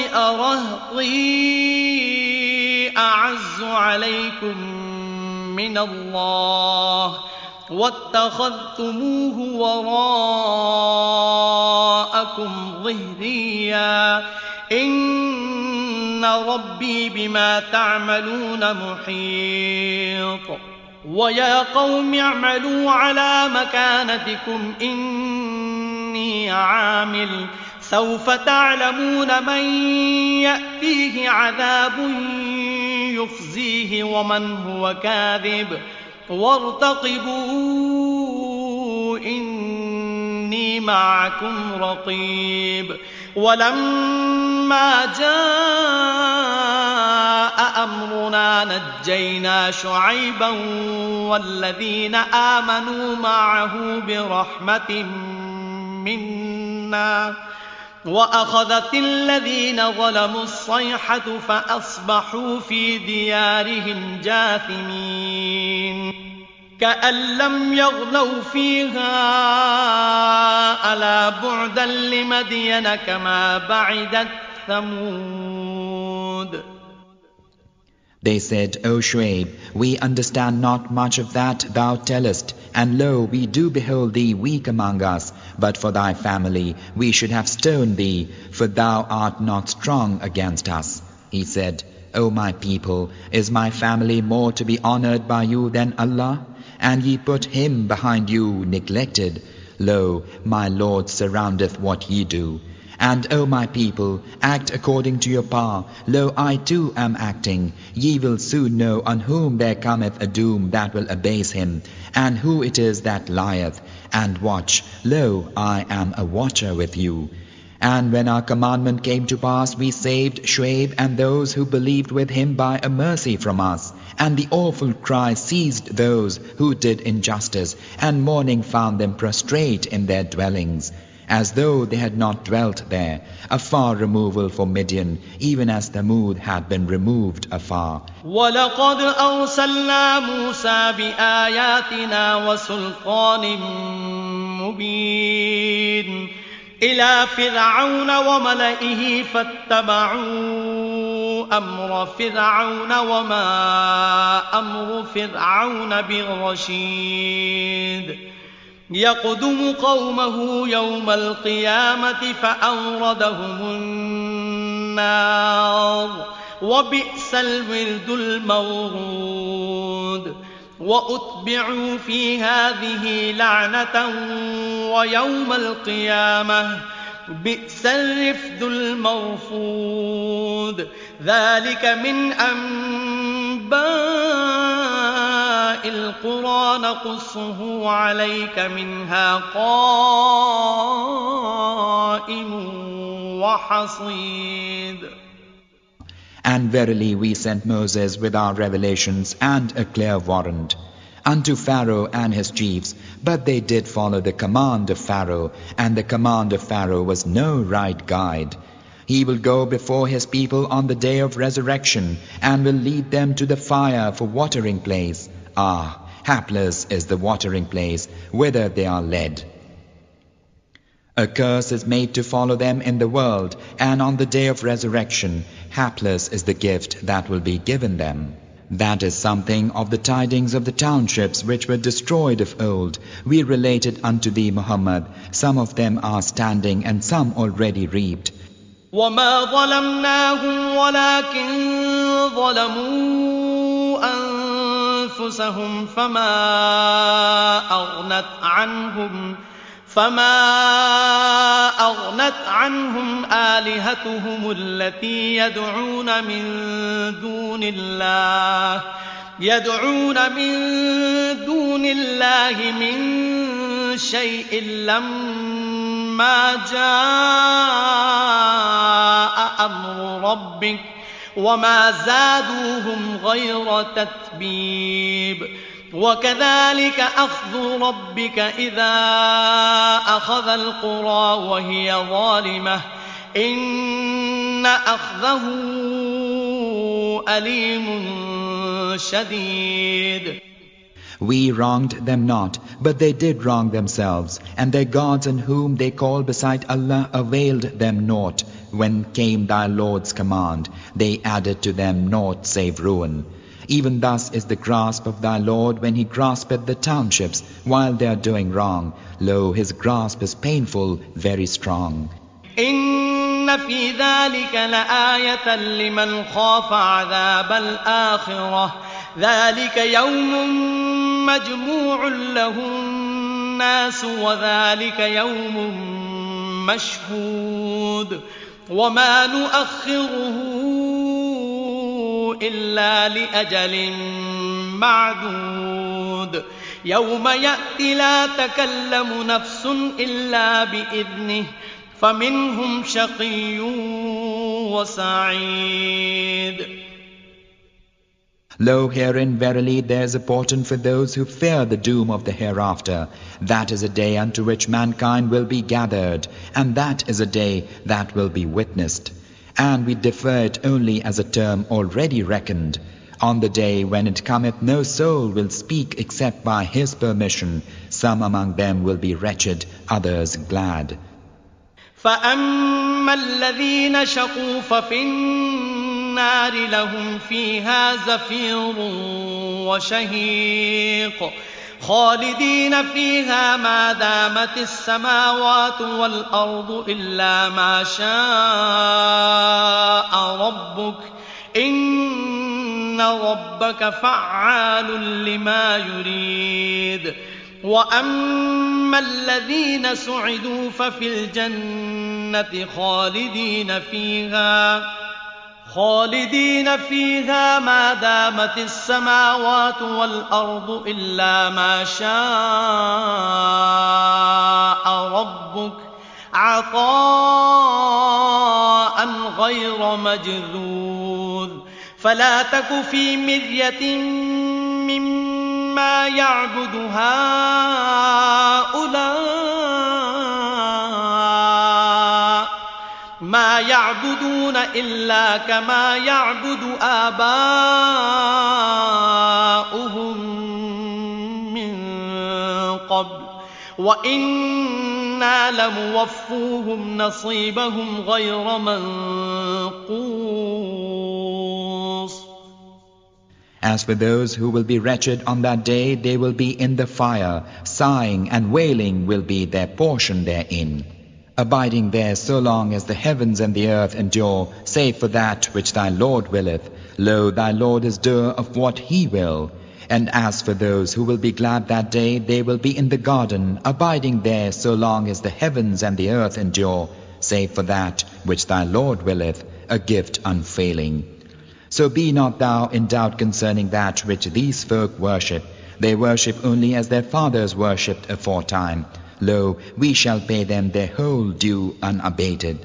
Speaker 1: أرهطي أعز عليكم من الله واتخذتموه وراءكم ظهريا إن ربي بما تعملون محيط. ويا قوم اعملوا على مكانتكم إني عامل سوف تعلمون من يأتيه عذاب يخزيه ومن هو كاذب وارتقبوا إني معكم رقيب. ولما جاء أمرنا نجينا شعيبا والذين آمنوا معه برحمة منا وأخذت الذين ظلموا الصيحة فأصبحوا في ديارهم جاثمين كأن لم يغنوا فيها ألا بعدا لمدين كما بعدت ثمود.
Speaker 2: They said, O Shuaib, we understand not much of that thou tellest, and lo, we do behold thee weak among us, but for thy family we should have stoned thee, for thou art not strong against us. He said, O my people, is my family more to be honored by you than Allah? And ye put him behind you neglected. Lo, my Lord surroundeth what ye do. And, O my people, act according to your power. Lo, I too am acting. Ye will soon know on whom there cometh a doom that will abase him, and who it is that lieth. And watch, lo, I am a watcher with you. And when our commandment came to pass, we saved Shuaib and those who believed with him by a mercy from us. And the awful cry seized those who did injustice, and mourning found them prostrate in their dwellings, as though they had not dwelt there, a far removal for Midian, even as Thamud had been removed afar.
Speaker 1: وَلَقَدْ أَرْسَلْنَا مُوسَى بِآيَاتِنَا وَسُلْطَانٍ مُبِينٍ إِلَى فِرْعَوْنَ وَمَلَئِهِ فَاتَّبَعُوا أَمْرَ فِرْعَوْنَ وَمَا أَمْرُ فِرْعَوْنَ بِرَشِيدٍ يقدم قومه يوم القيامة فأوردهم النار وبئس الورد المورود وأتبعوا في هذه لعنة ويوم القيامة بئس الرفد المرفود ذلك من أنباء القرى نقصه عليك منها قائم وحصيد.
Speaker 2: And verily we sent Moses with our revelations and a clear warrant unto Pharaoh and his chiefs, but they did follow the command of Pharaoh, and the command of Pharaoh was no right guide. He will go before his people on the day of resurrection, and will lead them to the fire for watering place. Ah, hapless is the watering place whither they are led. A curse is made to follow them in the world, and on the day of resurrection, hapless is the gift that will be given them. That is something of the tidings of the townships which were destroyed of old. We related unto thee, Muhammad. Some of them are standing, and some already reaped.
Speaker 1: وَمَا ظَلَمْنَاهُمْ وَلَكِنْ ظَلَمُوا أَنفُسَهُمْ فما أغنت عنهم آلهتهم التي يدعون من دون الله من شيء لما جاء أمر ربك وما زادوهم غير تتبيب وكذلك أخذ ربك إذا أخذ القرى وهي ظالمة إن أخذه أليم شديد.
Speaker 2: We wronged them not, but they did wrong themselves, and their gods in whom they call beside Allah availed them naught. When came thy Lord's command, they added to them naught save ruin. Even thus is the grasp of thy Lord when he graspeth the townships while they are doing wrong. Lo, his grasp is painful, very strong.
Speaker 1: إن في ذلك لآية لمن خاف عذاب الآخرة ذلك يوم مجموع له الناس وذلك يوم مشهود وما نؤخره إلا لأجل معدود يوم يأتي لا تكلم نفس إلا بإذنه فمنهم شقي وسعيد.
Speaker 2: Lo, herein verily there is a portent for those who fear the doom of the hereafter. That is a day unto which mankind will be gathered, and that is a day that will be witnessed. And we defer it only as a term already reckoned. On the day when it cometh, no soul will speak except by His permission. Some among them will be wretched, others glad.
Speaker 1: فأما الذين شقوا ففي النار لهم فيها زفير وشهيق خالدين فيها ما دامت السماوات والأرض إلا ما شاء ربك إن ربك فعال لما يريد. وأما الذين سعدوا ففي الجنة خالدين فيها ما دامت السماوات والأرض إلا ما شاء ربك عطاء غير مجذوذ. فلا تك في مرية مما يعبد هؤلاء ما يعبدون إلا كما يعبد آباؤهم من قبل وإنا لموفوهم نصيبهم غير منقوص.
Speaker 2: As for those who will be wretched on that day, they will be in the fire. Sighing and wailing will be their portion therein, abiding there so long as the heavens and the earth endure, save for that which thy Lord willeth. Lo, thy Lord is doer of what He will. And as for those who will be glad that day, they will be in the garden, abiding there so long as the heavens and the earth endure, save for that which thy Lord willeth, a gift unfailing. So be not thou in doubt concerning that which these folk worship. They worship only as their fathers worshipped aforetime. Lo, we shall pay them their whole due unabated.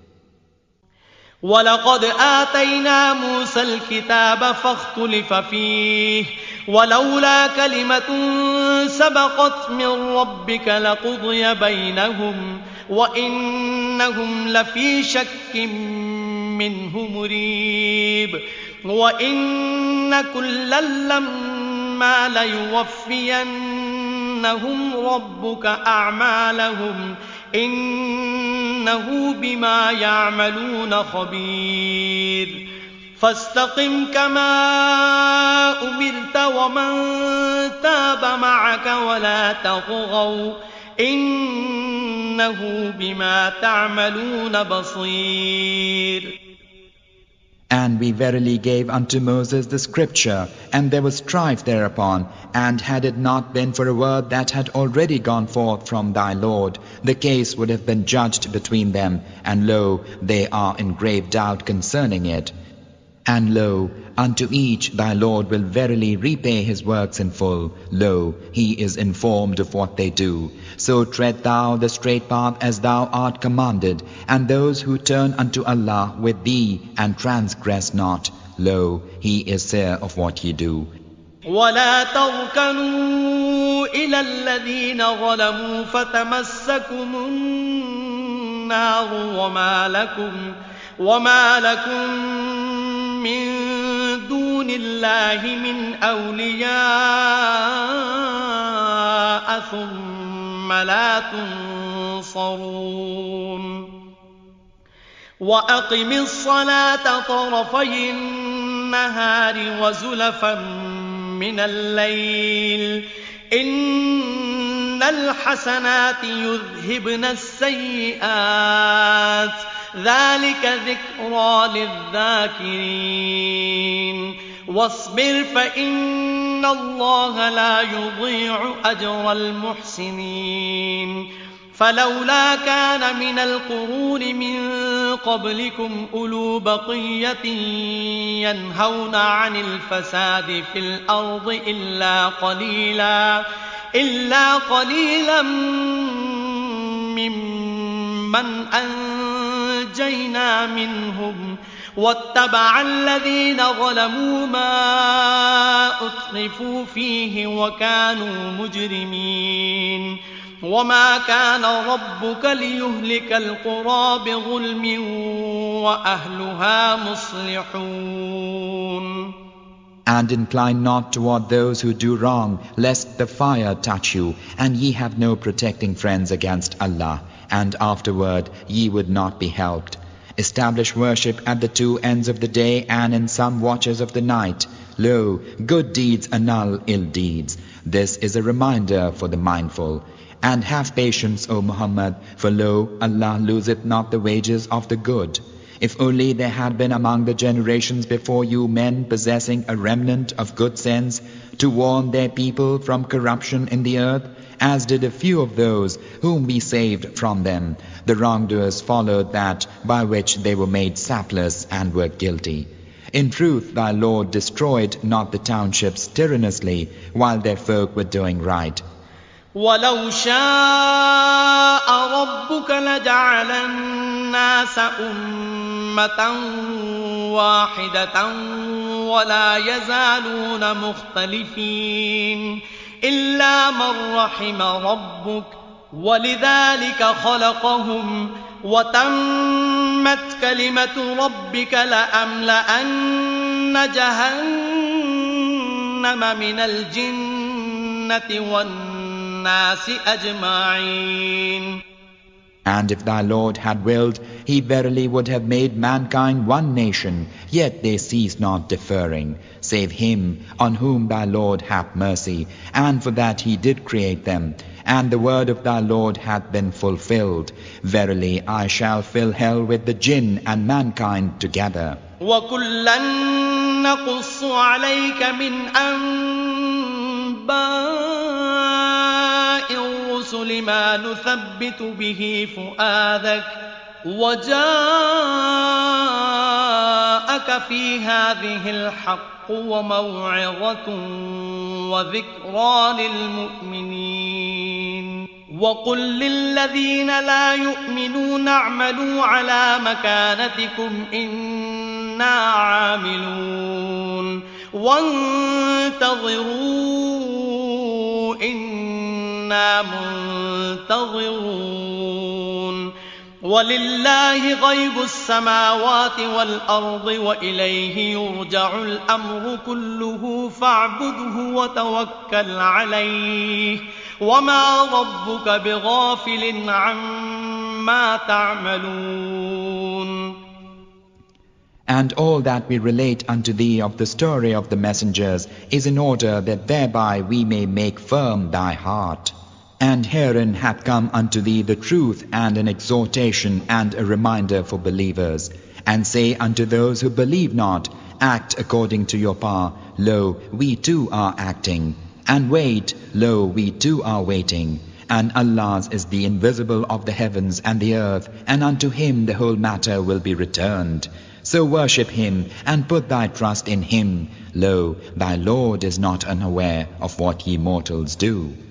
Speaker 1: وَلَقَدْ آتَيْنَا مُوسَى الْكِتَابَ فَاخْتُلِفَ فِيهِ وَلَوْلَا كَلِمَةٌ سَبَقَتْ مِنْ رَبِّكَ لَقُضِيَ بَيْنَهُمْ وَإِنَّهُمْ لَفِي شَكٍّ مِّنْهُ مُرِيبٍ. وَإِنَّ كُلًّا لَّمَّا لَيُوَفِّيَنَّهُمْ رَبُّكَ أَعْمَالَهُمْ إِنَّهُ بِمَا يَعْمَلُونَ خَبِيرٌ. فاستقم كما أمرت ومن تاب معك ولا تطغوا إنه بما تعملون بصير.
Speaker 2: And we verily gave unto Moses the scripture, and there was strife thereupon, and had it not been for a word that had already gone forth from thy Lord, the case would have been judged between them, and lo, they are in grave doubt concerning it. And lo, unto each thy Lord will verily repay his works in full. Lo, He is informed of what they do. So tread thou the straight path as thou art commanded, and those who turn unto Allah with thee and transgress not. Lo, He is seer of what ye do.
Speaker 1: ولا تركنوا إلى الذين ظلموا فتمسكم النار وما لكم من دون الله من أولياء ثم لا تنصرون. وأقم الصلاة طرفي النهار وزلفا من الليل إن الحسنات يذهبن السيئات ذلك ذكرى للذاكرين. واصبر فإن الله لا يضيع أجر المحسنين. فلولا كان من القرون من قبلكم أولو بقية ينهون عن الفساد في الأرض إلا قليلا ممن مَّنْ أَنجَيْنَا مِنْهُمْ وَاتَّبَعَ الَّذِينَ ظَلَمُوا مَا أُتْرِفُوا فِيهِ وَكَانُوا مُجْرِمِينَ وَمَا كَانَ رَبُّكَ لِيُهْلِكَ الْقُرَىٰ بِظُلْمٍ وَأَهْلُهَا مُصْلِحُونَ.
Speaker 2: And incline not toward those who do wrong, lest the fire touch you, and ye have no protecting friends against Allah, and afterward ye would not be helped. Establish worship at the two ends of the day and in some watches of the night. Lo, good deeds annul ill deeds. This is a reminder for the mindful. And have patience, O Muhammad, for lo, Allah loseth not the wages of the good. If only there had been among the generations before you men possessing a remnant of good sense, to warn their people from corruption in the earth, as did a few of those whom we saved from them. The wrongdoers followed that by which they were made sapless and were guilty. In truth, thy Lord destroyed not the townships tyrannously, while their folk were doing right.
Speaker 1: وَلَوْ شَاءَ رَبُّكَ لَجَعَلَ النَّاسَ أُمَّةً وَاحِدَةً وَلَا يَزَالُونَ مُخْتَلِفِينَ إِلَّا مَن رَّحِمَ رَبُّكَ وَلِذَلِكَ خَلَقَهُمْ وَتَمَّتْ كَلِمَةُ رَبِّكَ لَأَمْلَأَنَّ جَهَنَّمَ مِنَ الْجِنَّةِ وَالنَّاسِ أَجْمَعِينَ.
Speaker 2: And if thy Lord had willed, he verily would have made mankind one nation, yet they cease not differing, save him on whom thy Lord hath mercy, and for that he did create them. And the word of thy Lord hath been fulfilled. Verily I shall fill hell with the jinn and mankind together.
Speaker 1: وَكُلًّا نَّقُصُّ عَلَيْكَ مِنْ أَنبَاءِ الرُّسُلِ مَا نُثَبِّتُ بِهِ فُؤَادَكَ وَجَاءَكَ فِي هَٰذِهِ الْحَقُّ وَمَوْعِظَةٌ وَذِكْرَىٰ لِلْمُؤْمِنِينَ. وَقُل لِّلَّذِينَ لَا يُؤْمِنُونَ اعْمَلُوا عَلَىٰ مَكَانَتِكُمْ إِنَّا عَامِلُونَ وَانتَظِرُوا إِنَّا مُنتَظِرُونَ. وَلِلَّهِ غَيْبُ السَّمَاوَاتِ وَالْأَرْضِ وَإِلَيْهِ يُرْجَعُ الْأَمْرُ كُلُّهُ فَاعْبُدْهُ وَتَوَكَّلْ عَلَيْهِ وَمَا رَبُّكَ بِغَافِلٍ عَمَّا تَعْمَلُونَ.
Speaker 2: And all that we relate unto thee of the story of the messengers is in order that thereby we may make firm thy heart. And herein hath come unto thee the truth and an exhortation and a reminder for believers. And say unto those who believe not, act according to your power. Lo, we too are acting. And wait, lo, we too are waiting. And Allah's is the invisible of the heavens and the earth, and unto him the whole matter will be returned. So worship him, and put thy trust in him. Lo, thy Lord is not unaware of what ye mortals do.